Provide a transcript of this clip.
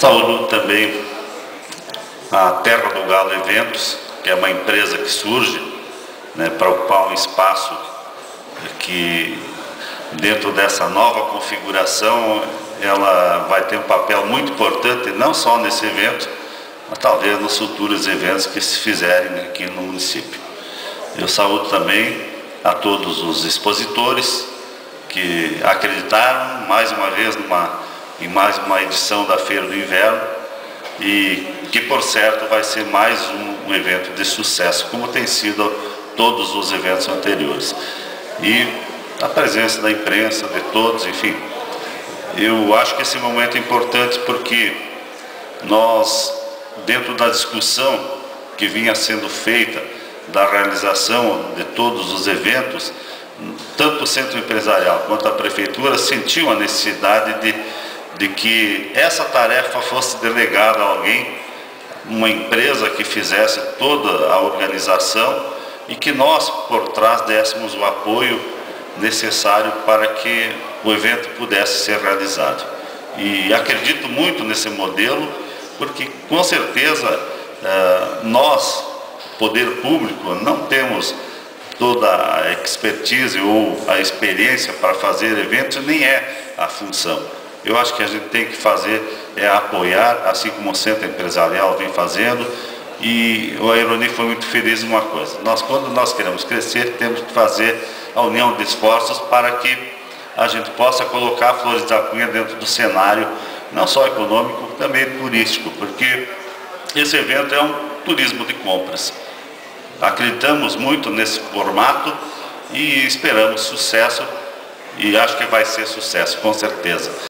Saúdo também a Terra do Galo Eventos, que é uma empresa que surge, né, para ocupar um espaço que, dentro dessa nova configuração, ela vai ter um papel muito importante, não só nesse evento, mas talvez nos futuros eventos que se fizerem aqui no município. Eu saúdo também a todos os expositores que acreditaram mais uma vez em mais uma edição da Feira do Inverno e que, por certo, vai ser mais um evento de sucesso, como tem sido todos os eventos anteriores. E a presença da imprensa, de todos, enfim. Eu acho que esse momento é importante porque nós, dentro da discussão que vinha sendo feita da realização de todos os eventos, tanto o Centro Empresarial quanto a Prefeitura sentiu a necessidade de que essa tarefa fosse delegada a alguém, uma empresa que fizesse toda a organização e que nós, por trás, dessemos o apoio necessário para que o evento pudesse ser realizado. E acredito muito nesse modelo, porque com certeza nós, poder público, não temos toda a expertise ou a experiência para fazer eventos, nem é a função. Eu acho que a gente tem que fazer é apoiar, assim como o Centro Empresarial vem fazendo, e o Aironi foi muito feliz em uma coisa. Quando nós queremos crescer, temos que fazer a união de esforços para que a gente possa colocar Flores da Cunha dentro do cenário, não só econômico, também turístico, porque esse evento é um turismo de compras. Acreditamos muito nesse formato e esperamos sucesso, e acho que vai ser sucesso, com certeza.